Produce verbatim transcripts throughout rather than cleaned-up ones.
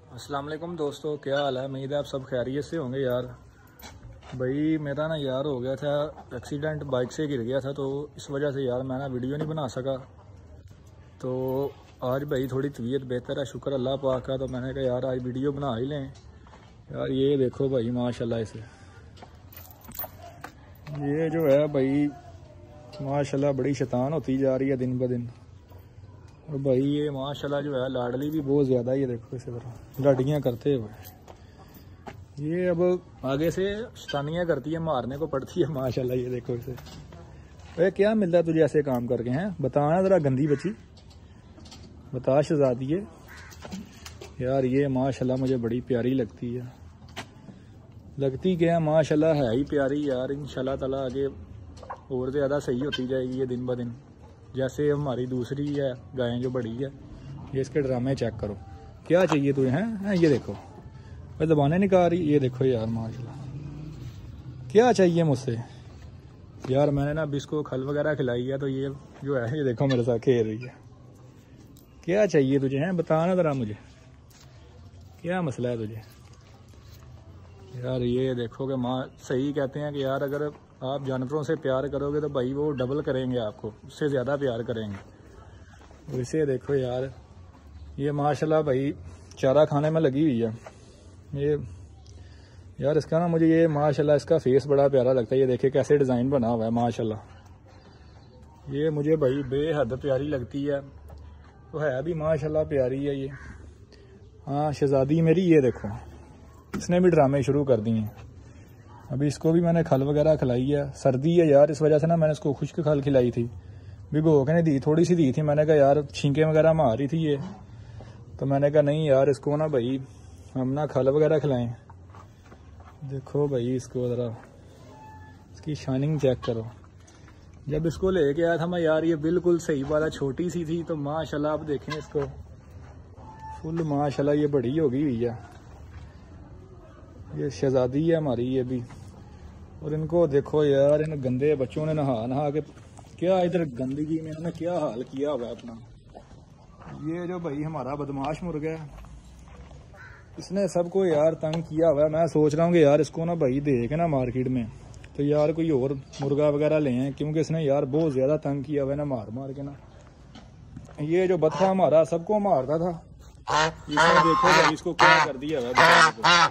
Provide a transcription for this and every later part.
अस्सलाम वालेकुम दोस्तों, क्या हाल है। उम्मीद है आप सब खैरियत से होंगे। यार भाई मेरा ना यार हो गया था एक्सीडेंट, बाइक से गिर गया था, तो इस वजह से यार मैं ना वीडियो नहीं बना सका। तो आज भाई थोड़ी तबीयत बेहतर है, शुक्र अल्लाह पाक का। तो मैंने कहा यार आज वीडियो बना ही लें। यार ये देखो भाई माशाल्लाह, इसे ये जो है भाई माशाल्लाह बड़ी शैतान होती जा रही है दिन ब दिन। और भाई ये माशाल्लाह जो है लाडली भी बहुत ज़्यादा, ये देखो इसी तरह लाडियाँ करते हुए। ये अब आगे से शैतानियाँ करती है, मारने को पड़ती है माशाल्लाह। ये देखो इसे। अरे क्या मिलता है तुझे ऐसे काम करके, हैं बताना ज़रा गंदी बच्ची, बता शहज़ादी है। यार ये माशाल्लाह मुझे बड़ी प्यारी लगती है। लगती क्या है माशाल्लाह, है ही प्यारी यार। इंशाल्लाह ताला आगे और ज़्यादा सही होती जाएगी ये दिन ब दिन। जैसे हमारी दूसरी है गायें जो बड़ी है, ये इसके ड्रामे चेक करो। क्या चाहिए तुझे, हैं है, ये देखो भाई दबाने निकाल रही। ये देखो यार माशाल्लाह, क्या चाहिए मुझसे यार। मैंने ना अब इसको खल वगैरह खिलाई है, तो ये जो है ये देखो मेरे साथ खेल रही है। क्या चाहिए तुझे, हैं बताना ज़रा मुझे, क्या मसला है तुझे। यार ये देखो कि माँ सही कहते हैं कि यार अगर आप जानवरों से प्यार करोगे तो भाई वो डबल करेंगे, आपको उससे ज़्यादा प्यार करेंगे। तो इसे देखो यार, ये माशाल्लाह भाई चारा खाने में लगी हुई है। ये यार इसका ना मुझे ये माशाल्लाह इसका फेस बड़ा प्यारा लगता है। ये देखिए कैसे डिज़ाइन बना हुआ है माशाल्लाह। ये मुझे भाई बेहद प्यारी लगती है, तो है भी माशाल्लाह प्यारी है ये। हाँ शहज़ादी मेरी, ये देखो इसने भी ड्रामे शुरू कर दिए हैं। अभी इसको भी मैंने खल वगैरह खिलाई है। सर्दी है यार, इस वजह से ना मैंने इसको खुश्क खल खिलाई थी, भिगो के नहीं दी, थोड़ी सी दी थी। मैंने कहा यार छींके वगैरह मार रही थी ये, तो मैंने कहा नहीं यार इसको ना भाई हम ना खल वगैरह खिलाएं। देखो भाई इसको ज़रा, इसकी शाइनिंग चेक करो। जब इसको लेके आया था मैं यार ये बिल्कुल सही वाला छोटी सी थी, तो माशाल्लाह आप देखें इसको फुल माशाल्लाह ये बड़ी हो गई हुई है। ये शहज़ादी है हमारी ये भी। और इनको देखो यार, इन गंदे बच्चों ने नहा नहा के क्या इधर गंदगी में इन्होंने क्या हाल किया हुआ है अपना। ये जो भाई हमारा बदमाश मुर्गा है, इसने सबको यार तंग किया हुआ है। मैं सोच रहा हूँ कि यार इसको ना भाई दे के ना मार्केट में, तो यार कोई और मुर्गा वगैरह ले आए, क्योंकि इसने यार बहुत ज़्यादा तंग किया हुआ है ना मार मार के ना। ये जो बतखा हमारा सबको मारता था, इसने देखो भाई इसको क्या कर दिया हुआ है।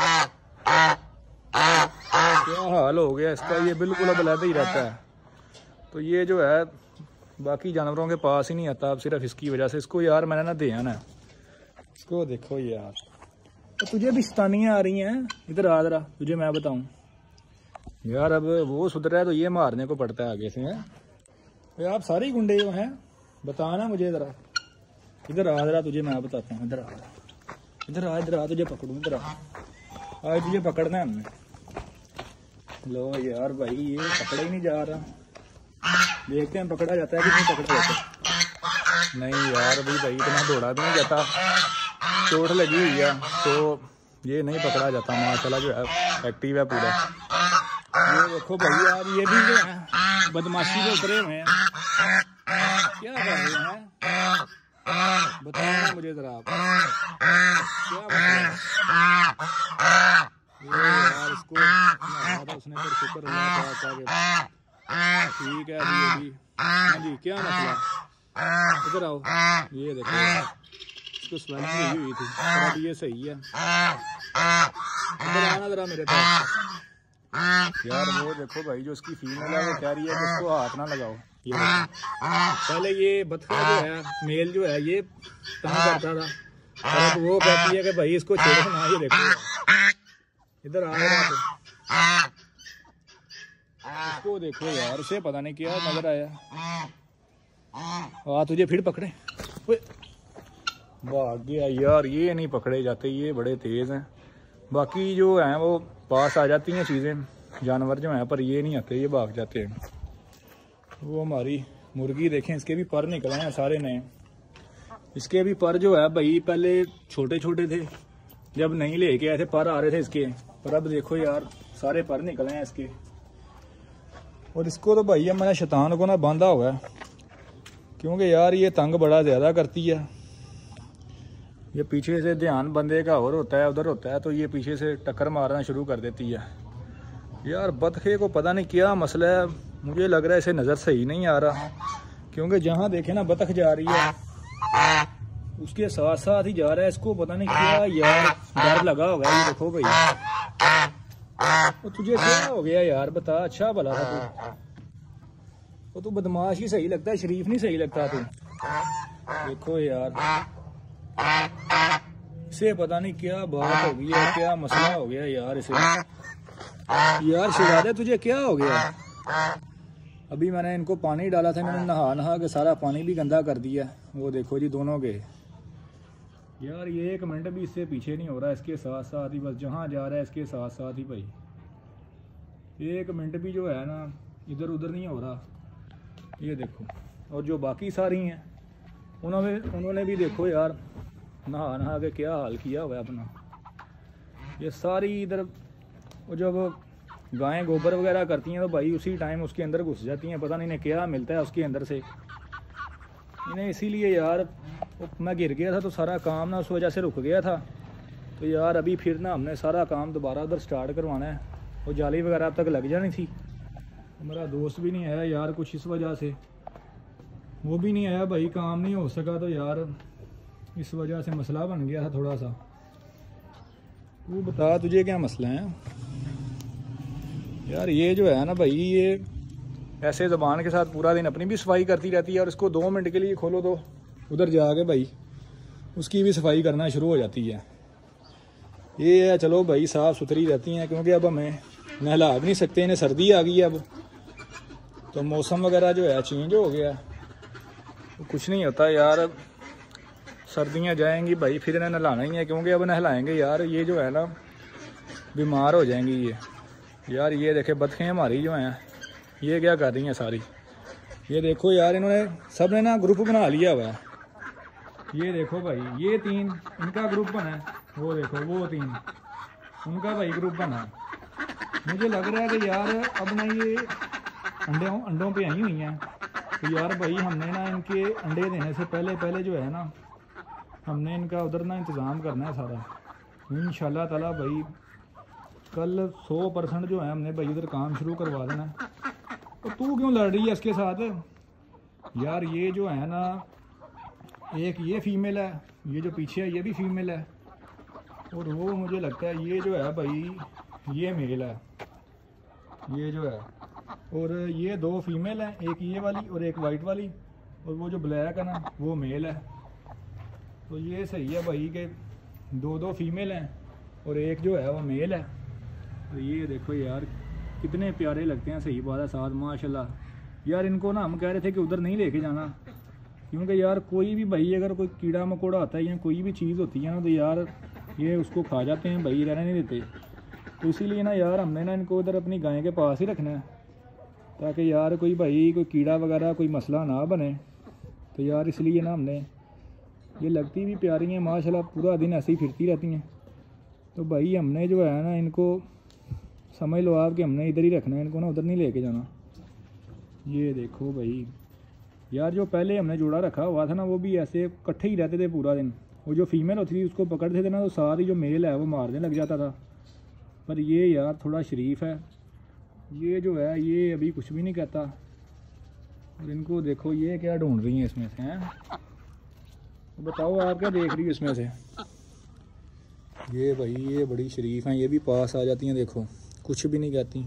क्या हाल हो गया इसका, ये बिल्कुल अब अलग ही रहता है। तो ये जो है बाकी जानवरों के पास ही नहीं आता, अब सिर्फ इसकी वजह से। इसको यार मैंने ना ध्यान है, इसको देखो यार। तो तुझे भी शैतानियाँ आ रही हैं, इधर आ जरा, तुझे मैं बताऊं यार। अब वो सुधरा है तो ये मारने को पड़ता है आगे से, हैं तो आप सारे गुंडे जो हैं, बताना मुझे ज़रा। इधर आ जरा, तुझे मैं बताता हूँ। इधर आ, इधर आ, इधर आ, तुझे पकड़ूँ। इधर आ, आज तुझे पकड़ना है हमने। लो यार भाई ये पकड़ा ही नहीं जा रहा, देखते हैं पकड़ा जाता है कि नहीं पकड़ा जाता। नहीं यार अभी भाई इतना दौड़ा भी नहीं जाता, चोट लगी हुई है, तो ये नहीं पकड़ा जाता। माशाल्लाह जो है एक्टिव है पूरा। ये देखो भाई यार ये भी जो है बदमाशी में उतरे हुए हैं। क्या कर रहे हैं बताओ मुझे जरा आप, क्या बताओ यार। इसको था उसने फिर शुक्र ठीक है अभी अभी। हाँ जी क्या मसला, इधर आओ। ये देखो इसको स्वेलिंग हुई हुई थी, और अब ये सही है। इधर आना जरा मेरे पास यार। वो देखो भाई जो उसकी फीमेल है वो कह रही है कि इसको हाथ ना लगाओ। ये पहले ये बतखा जो है मेल जो है ये तंग करता था, और अब वो कहती है कि भाई इसको छोड़ो ना। ये देखो इधर आ रहा है, इसको देखो यार, उसे पता नहीं क्या नजर आया। आ तुझे फिर पकड़े, भाग गया यार। ये नहीं पकड़े जाते, ये बड़े तेज हैं। बाकी जो हैं वो पास आ जाती हैं चीज़ें, जानवर जो हैं, पर ये नहीं आते, ये भाग जाते हैं। वो हमारी मुर्गी देखें, इसके भी पर निकले हैं सारे नए। इसके भी पर जो है भाई पहले छोटे छोटे थे, जब नहीं लेके आए थे पर आ रहे थे इसके, पर अब देखो यार सारे पर निकले हैं इसके। और इसको तो भाई मैंने शैतान को ना बांधा हुआ है, क्योंकि यार ये तंग बड़ा ज़्यादा करती है। ये पीछे से ध्यान बंदे का और होता है, उधर होता है, तो ये पीछे से टक्कर मारना शुरू कर देती है। यार बतखे को पता नहीं क्या मसला है, मुझे लग रहा है इसे नज़र सही नहीं आ रहा, क्योंकि जहाँ देखे ना बतख जा रही है उसके साथ साथ ही जा रहा है। इसको पता नहीं क्या यार डर लगा होगा। ये देखो भाई, तो तुझे क्या हो गया यार, बता। अच्छा भला था तू, तो तू बदमाश ही सही लगता है, शरीफ नहीं सही लगता तू। देखो यार, इसे पता नहीं क्या बात हो गई है, क्या मसला हो गया यार इसे। यार शहजादे तुझे क्या हो गया? अभी मैंने इनको पानी डाला था, मैंने नहा नहा के सारा पानी भी गंदा कर दिया। वो देखो जी दोनों के। यार ये एक मिनट भी इससे पीछे नहीं हो रहा, इसके साथ साथ ही बस जहाँ जा रहा है इसके साथ साथ ही भाई। एक मिनट भी जो है ना इधर उधर नहीं हो रहा। ये देखो, और जो बाकी सारी हैं उन्होंने उन्होंने भी देखो यार नहा नहा के क्या हाल किया हुआ है अपना। ये सारी इधर, वो जब गायें गोबर वगैरह करती हैं तो भाई उसी टाइम उसके अंदर घुस जाती हैं, पता नहीं इन्हें क्या मिलता है उसके अंदर से इन्हें। इसीलिए यार मैं गिर गया था तो सारा काम ना उस वजह से रुक गया था। तो यार अभी फिर ना हमने सारा काम दोबारा उधर स्टार्ट करवाना है। वो जाली वगैरह अब तक लग जानी थी। मेरा दोस्त भी नहीं आया यार कुछ इस वजह से, वो भी नहीं आया भाई, काम नहीं हो सका, तो यार इस वजह से मसला बन गया था थोड़ा सा। तू बता तुझे क्या मसला है यार? ये जो है ना भाई, ये ऐसे ज़बान के साथ पूरा दिन अपनी भी सफाई करती रहती है, और इसको दो मिनट के लिए खोलो तो उधर जाके भाई उसकी भी सफाई करना शुरू हो जाती है। ये है चलो भाई साफ़ सुथरी रहती हैं, क्योंकि अब हमें नहला भी नहीं सकते, इन्हें सर्दी आ गई है अब, तो मौसम वगैरह जो है चेंज हो गया, तो कुछ नहीं होता यार। सर्दियाँ जाएंगी भाई फिर इन्हें नहलाना ही है, क्योंकि अब नहलाएंगे यार ये जो है ना बीमार हो जाएंगी ये। यार ये देखे बतखें हमारी जो हैं ये क्या कर रही हैं सारी। ये देखो यार इन्होंने सब ने ना ग्रुप बना लिया हुआ है। ये देखो भाई, ये तीन इनका ग्रुप बना है, वो देखो वो तीन उनका भाई ग्रुप बना है। मुझे लग रहा है कि यार अब ना ये अंडों अंडों पे आई हुई हैं, तो यार भाई हमने ना इनके अंडे देने से पहले पहले जो है ना हमने इनका उधर ना इंतज़ाम करना है सारा इंशाल्लाह ताला भाई। कल सौ परसेंट जो है हमने भाई उधर काम शुरू करवा देना है। तो तू क्यों लड़ रही है इसके साथ यार? ये जो है ना एक ये फीमेल है, ये जो पीछे है ये भी फीमेल है, और वो मुझे लगता है ये जो है भाई ये मेल है, ये जो है। और ये दो फीमेल हैं, एक ये वाली और एक वाइट वाली, और वो जो ब्लैक है ना वो मेल है। तो ये सही है भाई कि दो दो फीमेल हैं और एक जो है वो मेल है। तो ये देखो यार कितने प्यारे लगते हैं, सही बात है साथ माशाल्लाह। यार इनको ना हम कह रहे थे कि उधर नहीं लेके जाना, क्योंकि यार कोई भी भाई अगर कोई कीड़ा मकोड़ा आता है या कोई भी चीज़ होती है ना तो यार ये उसको खा जाते हैं भाई, रहने नहीं देते। तो इसीलिए ना यार हमने ना इनको उधर अपनी गाय के पास ही रखना है, ताकि यार कोई भाई कोई कीड़ा वगैरह कोई मसला ना बने। तो यार इसलिए ना हमने, ये लगती भी प्यारी हैं माशाल्लाह, पूरा दिन ऐसे ही फिरती रहती हैं। तो भाई हमने जो है ना इनको समझ लो आप कि हमने इधर ही रखना है इनको ना, उधर नहीं लेके जाना। ये देखो भाई यार जो पहले हमने जोड़ा रखा हुआ था ना वो भी ऐसे इकट्ठे ही रहते थे पूरा दिन। वो जो फीमेल होती थी उसको पकड़ते थे ना तो साथ ही जो मेल है वो मारने लग जाता था। पर ये यार थोड़ा शरीफ है, ये जो है ये अभी कुछ भी नहीं कहता। और इनको देखो ये क्या ढूंढ रही हैं इसमें से, हैं? तो बताओ आप क्या देख रही हो इसमें से? ये भाई ये बड़ी शरीफ हैं, ये भी पास आ जाती हैं, देखो कुछ भी नहीं कहती।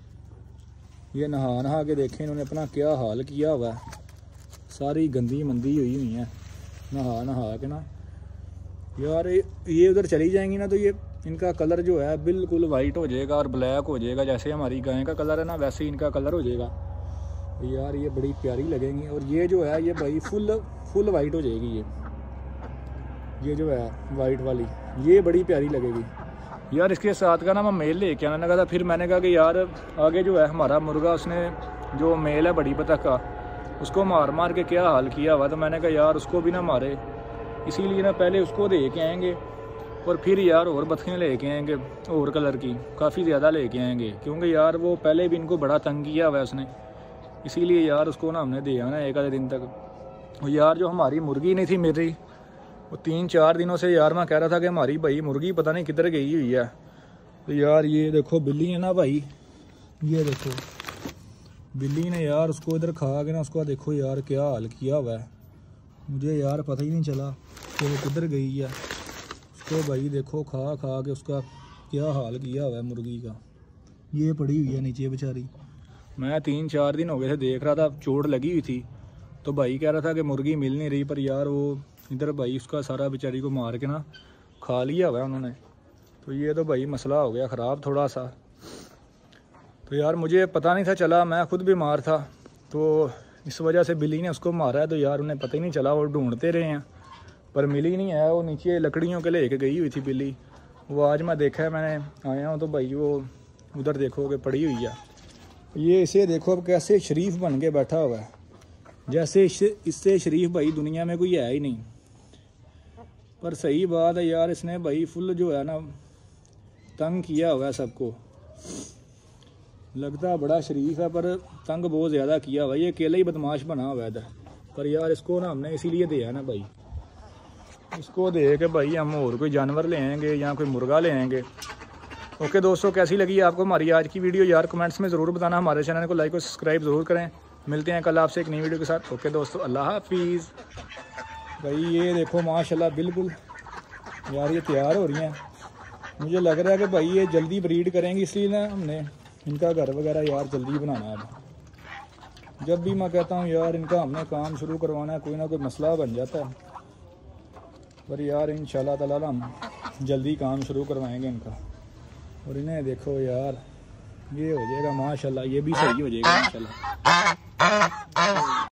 ये नहा नहा के देखें इन्होंने अपना क्या हाल किया हुआ है, सारी गंदी मंदी हुई हुई है नहा नहा के ना। यार ये उधर चली जाएंगी ना तो ये इनका कलर जो है बिल्कुल वाइट हो जाएगा और ब्लैक हो जाएगा, जैसे हमारी गाय का कलर है ना वैसे ही इनका कलर हो जाएगा। तो यार ये बड़ी प्यारी लगेंगी। और ये जो है ये भाई फुल फुल वाइट हो जाएगी, ये ये जो है वाइट वाली ये बड़ी प्यारी लगेगी। यार इसके साथ का ना मैं मेल लेके आने लगा था, फिर मैंने कहा कि यार आगे जो है हमारा मुर्गा उसने जो मेल है बड़ी बतख का उसको मार मार के क्या हाल किया हुआ, तो मैंने कहा यार उसको भी ना मारे, इसीलिए ना पहले उसको दे के आएंगे और फिर यार और बतखें लेके आएंगे और कलर की काफ़ी ज़्यादा लेके आएंगे, क्योंकि यार वो पहले भी इनको बड़ा तंग किया हुआ है उसने, इसीलिए यार उसको ना हमने दे आना एक आधे दिन तक। और यार जो हमारी मुर्गी नहीं थी मेरी, वो तीन चार दिनों से यार मैं कह रहा था कि हमारी भाई मुर्गी पता नहीं किधर गई हुई है। तो यार ये देखो बिल्ली है ना भाई, ये देखो बिल्ली ने यार उसको इधर खा के ना उसका देखो यार क्या हाल किया हुआ है। मुझे यार पता ही नहीं चला कि वो किधर गई है। उसको भाई देखो खा खा के उसका क्या हाल किया हुआ है मुर्गी का। ये पड़ी हुई है नीचे बेचारी। मैं तीन चार दिन हो गए थे देख रहा था, चोट लगी हुई थी। तो भाई कह रहा था कि मुर्गी मिल नहीं रही, पर यार वो इधर भाई उसका सारा बेचारी को मार के ना खा लिया हुआ है उन्होंने। तो ये तो भाई मसला हो गया ख़राब थोड़ा सा। तो यार मुझे पता नहीं था चला, मैं खुद बीमार था, तो इस वजह से बिल्ली ने उसको मारा है। तो यार उन्हें पता ही नहीं चला, वो ढूंढते रहे हैं पर मिली नहीं है। वो नीचे लकड़ियों के लेके गई हुई थी बिल्ली। वो आज मैं देखा है, मैंने आया हूँ तो भाई वो उधर देखो कि पड़ी हुई है। ये इसे देखो अब कैसे शरीफ बन के बैठा हुआ है, जैसे इससे शरीफ भाई दुनिया में कोई है ही नहीं। पर सही बात है यार, इसने भाई फुल जो है ना तंग किया हुआ है सबको। लगता बड़ा शरीफ है पर तंग बहुत ज़्यादा किया हुआ है। ये अकेला ही बदमाश बना हुआ है इधर। पर यार इसको ना हमने इसीलिए दिया ना भाई, इसको दे के भाई हम और कोई जानवर ले आएंगे या कोई मुर्गा ले आएंगे। ओके दोस्तों, कैसी लगी आपको हमारी आज की वीडियो यार कमेंट्स में ज़रूर बताना। हमारे चैनल को लाइक और सब्सक्राइब ज़रूर करें। मिलते हैं कल आपसे एक नई वीडियो के साथ। ओके दोस्तों, अल्लाह हाफिज़। भाई ये देखो माशाल्लाह बिल्कुल यार ये तैयार हो रही हैं। मुझे लग रहा है कि भाई ये जल्दी ब्रीड करेंगी, इसलिए ना हमने इनका घर वगैरह यार जल्दी बनाना है। अब जब भी मैं कहता हूँ यार इनका हमने काम शुरू करवाना है, कोई ना कोई मसला बन जाता है। पर यार इंशाल्लाह ताला हम जल्दी काम शुरू करवाएंगे इनका। और इन्हें देखो यार ये हो जाएगा माशाल्लाह, ये भी सही हो जाएगा इंशाल्लाह।